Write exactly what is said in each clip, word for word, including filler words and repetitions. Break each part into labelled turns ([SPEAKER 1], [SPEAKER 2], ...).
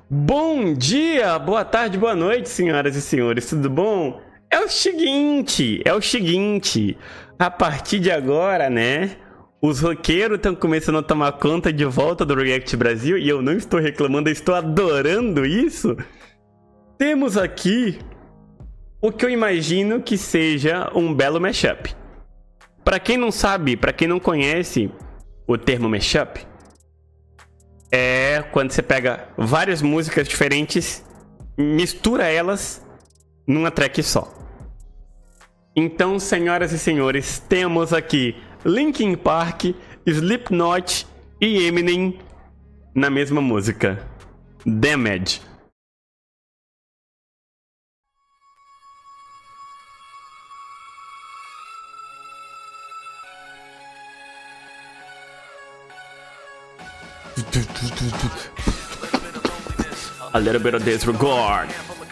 [SPEAKER 1] Bom dia, boa tarde, boa noite, senhoras e senhores, tudo bom? É o seguinte, é o seguinte, a partir de agora, né, os roqueiros estão começando a tomar conta de volta do React Brasil e eu não estou reclamando, eu estou adorando isso. Temos aqui o que eu imagino que seja um belo mashup. Para quem não sabe, para quem não conhece o termo mashup, é quando você pega várias músicas diferentes, mistura elas numa track só. Então, senhoras e senhores, temos aqui Linkin Park, Slipknot e Eminem na mesma música. Damage. A little bit of disregard.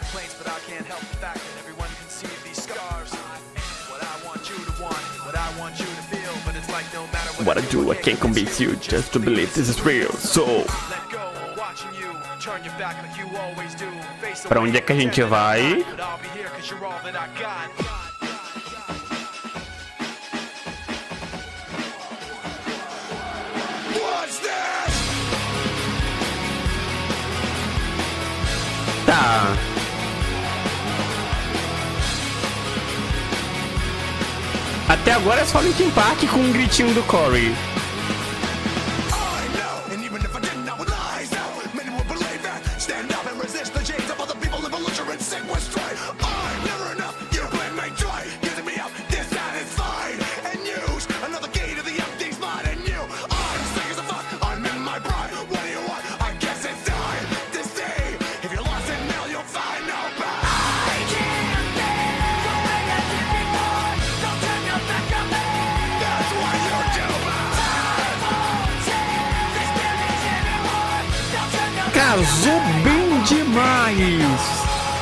[SPEAKER 1] What I do, I can't convince you just to believe this is real. So, pra onde é que a gente vai? Tá. Até agora é só Linkin Park com um gritinho do Corey. Casou bem demais!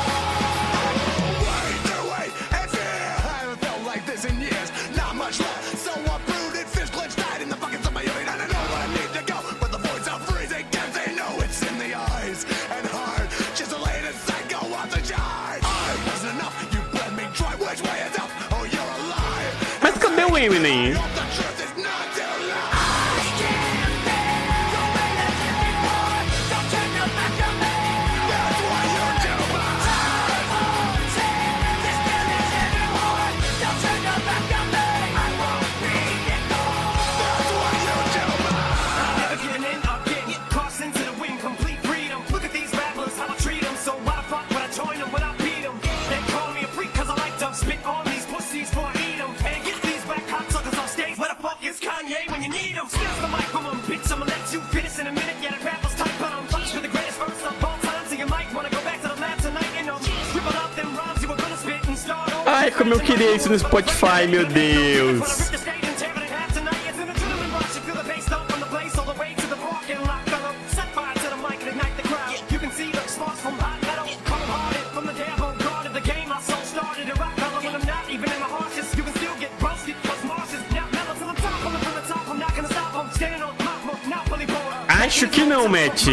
[SPEAKER 1] Mas cadê o Eminem? Ai, como eu queria isso no Spotify, meu Deus! Acho que não, Matt.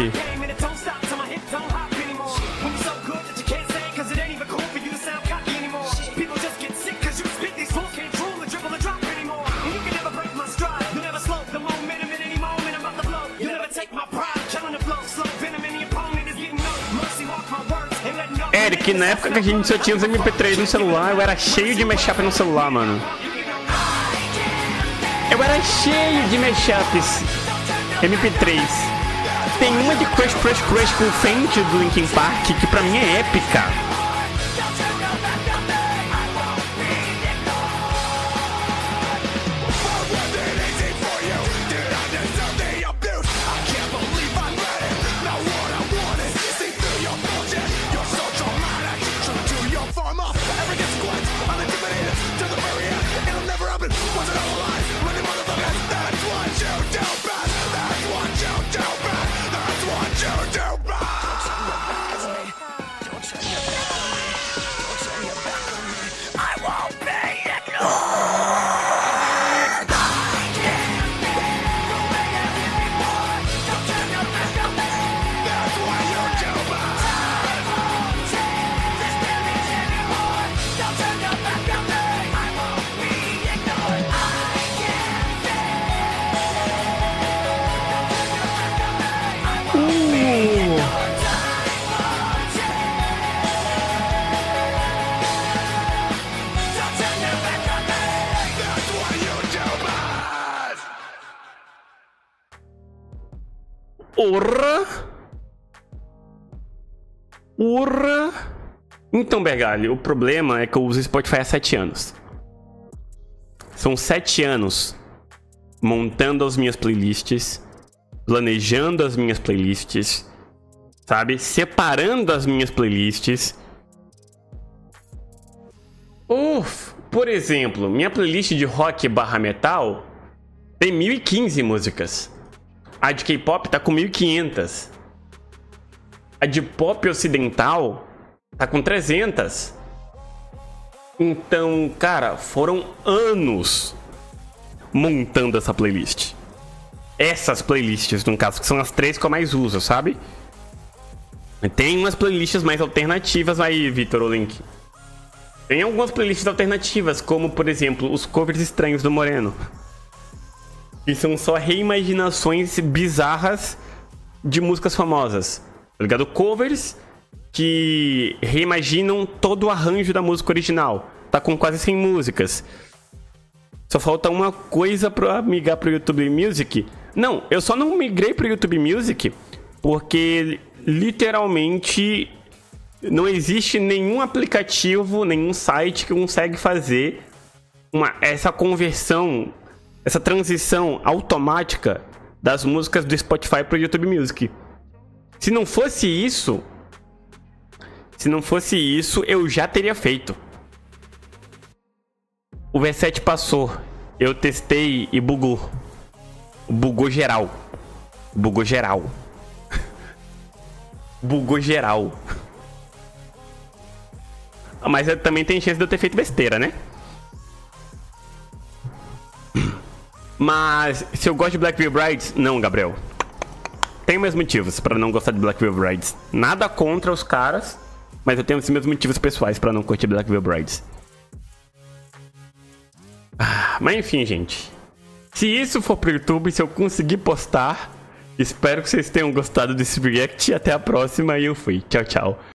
[SPEAKER 1] Eric, na época que a gente só tinha os M P três no celular, eu era cheio de mashup no celular, mano. Eu era cheio de mashups M P três. Tem uma de Crush Crush Crush com o Faint do Linkin Park, que pra mim é épica. Urra! Então, Bergalho, o problema é que eu uso Spotify há sete anos. São sete anos montando as minhas playlists, planejando as minhas playlists, sabe? Separando as minhas playlists. Uf, por exemplo, minha playlist de rock barra metal tem mil e quinze músicas. A de K-pop tá com mil e quinhentas. A de pop ocidental tá com trezentas. Então, cara, foram anos montando essa playlist. Essas playlists, no caso, que são as três que eu mais uso, sabe? Tem umas playlists mais alternativas aí, Vitor Olink. Tem algumas playlists alternativas, como, por exemplo, os covers estranhos do Moreno. Que são só reimaginações bizarras de músicas famosas. Tá ligado? Covers que reimaginam todo o arranjo da música original. Tá com quase cem músicas. Só falta uma coisa pra migrar pro YouTube Music. Não, eu só não migrei pro YouTube Music porque, literalmente, não existe nenhum aplicativo, nenhum site que consegue fazer uma, essa conversão, essa transição automática das músicas do Spotify pro YouTube Music. Se não fosse isso, se não fosse isso, eu já teria feito. O V sete passou, eu testei e bugou. Bugou geral. Bugou geral. Bugou geral. Mas também tem chance de eu ter feito besteira, né? Mas se eu gosto de Black Veil Brides, não, Gabriel. Tenho meus motivos pra não gostar de Black Veil Brides. Nada contra os caras, mas eu tenho os meus motivos pessoais pra não curtir Black Veil Brides. Ah, mas enfim, gente. Se isso for pro YouTube, se eu conseguir postar, espero que vocês tenham gostado desse react. Até a próxima e eu fui. Tchau, tchau.